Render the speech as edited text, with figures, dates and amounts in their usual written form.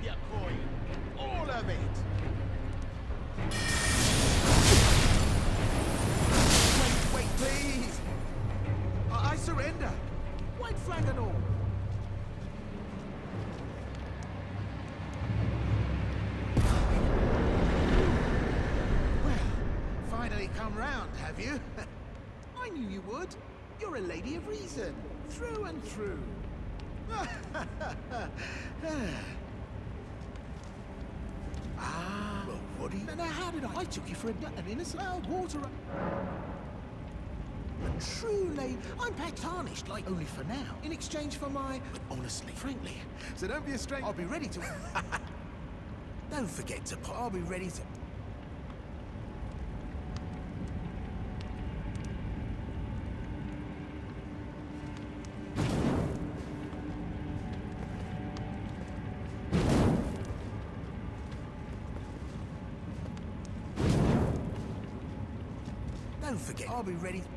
your coin. All of it. Wait, please. I surrender. White flag and all. Well, finally come round, have you? I knew you would. You're a lady of reason, through and through. Well, what do you... Now, how did I took you for an innocent water... A true lady. I'm tarnished, like, only for now. In exchange for my... But honestly, frankly. So don't be a stranger. I'll be ready to... Don't forget to... I'll be ready to... Don't forget, I'll be ready.